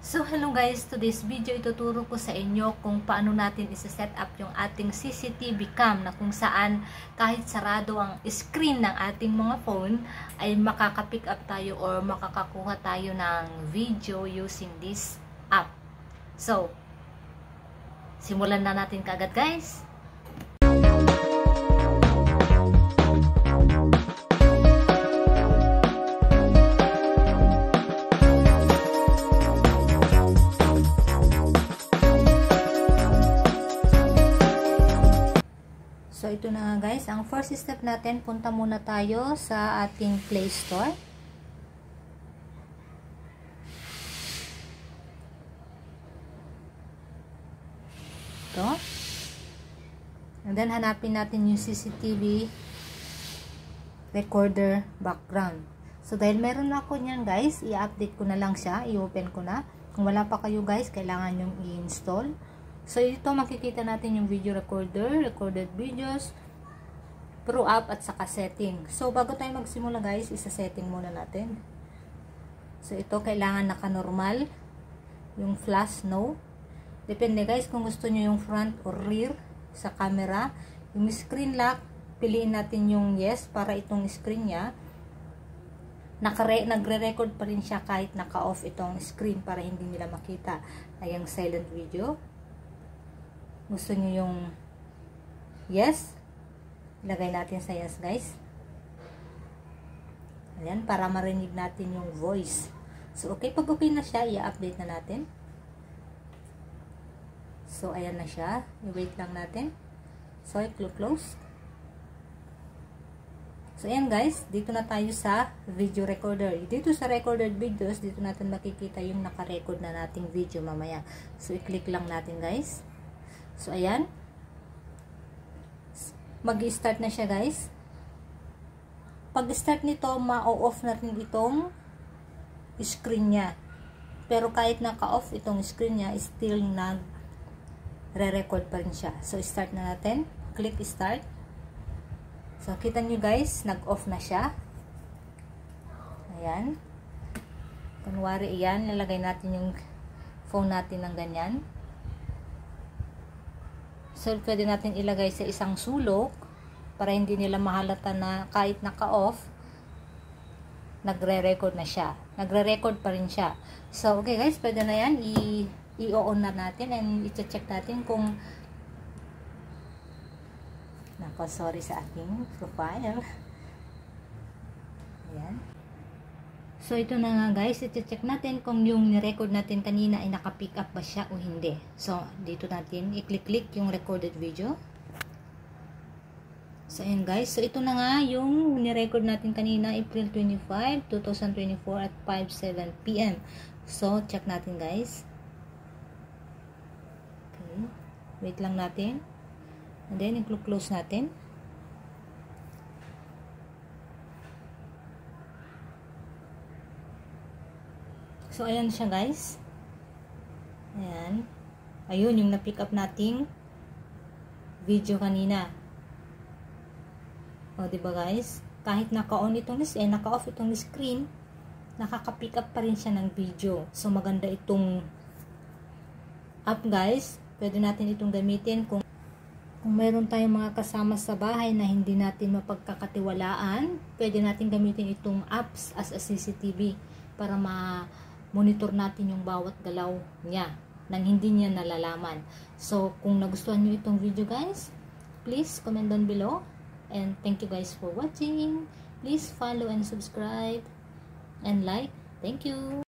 So hello guys, today's video ituturo ko sa inyo kung paano natin isa-set up yung ating CCTV cam na kung saan kahit sarado ang screen ng ating mga phone ay makaka-pick up tayo or makakakuha tayo ng video using this app. So, simulan na natin kaagad guys. So, ito na nga guys. Ang first step natin, punta muna tayo sa ating Play Store. Ito. And then, hanapin natin yung CCTV recorder background. So, dahil meron na ako niyan guys, i-update ko na lang siya. I-open ko na. Kung wala pa kayo guys, kailangan yung i-install. So, ito makikita natin yung video recorder, recorded videos, pro app at saka setting. So, bago tayo magsimula guys, isa-setting muna natin. So, ito kailangan naka-normal. Yung flash, no. Depende guys kung gusto nyo yung front or rear sa camera. Yung screen lock, piliin natin yung yes para itong screen nya. Nagre-record pa rin siya kahit naka-off itong screen para hindi nila makita. Ay, yung silent video. Gusto nyo yung yes, ilagay natin sa yes guys. Ayan, para marinig natin yung voice. So, okay, pag okay na siya, i-update na natin. So, ayan na siya. I-wait lang natin. So, i-close. So, ayan guys, dito na tayo sa video recorder. Dito sa recorded videos, dito natin makikita yung naka-record na nating video mamaya. So, i-click lang natin guys. So, ayan. Mag-start na siya, guys. Pag-start nito, ma-off natin itong screen niya. Pero kahit naka-off itong screen niya, still nag-re-record pa rin siya. So, start na natin. Click start. So, kita nyo, guys, nag-off na siya. Ayan. Kunwari, ayan. Lalagay natin yung phone natin ng ganyan. So, pwede natin ilagay sa isang sulok para hindi nila mahalata na kahit naka-off, nagre-record na siya. Nagre-record pa rin siya. So, okay guys, pwede na yan. I-on na natin and i-check natin kung sorry sa ating profile. Ayan. So, ito na nga guys, i-check natin kung yung ni-record natin kanina ay naka-pick up ba siya o hindi. So, dito natin i-click yung recorded video. So, ayan guys. So, ito na nga yung ni-record natin kanina, April 25, 2024 at 5:07 PM. So, check natin guys. Okay. Wait lang natin. And then, i-close natin. So, ayan siya guys. Ayan. Ayun, yung na-pick up nating video kanina. O, diba guys? Kahit naka-on itong naka-off itong screen, nakaka-pick up pa rin siya ng video. So, maganda itong app guys. Pwede natin itong gamitin kung meron tayong mga kasama sa bahay na hindi natin mapagkakatiwalaan. Pwede natin gamitin itong apps as a CCTV para monitor natin yung bawat galaw niya nang hindi niya nalalaman. So, kung nagustuhan nyo itong video guys, please comment down below. And thank you guys for watching. Please follow and subscribe and like. Thank you.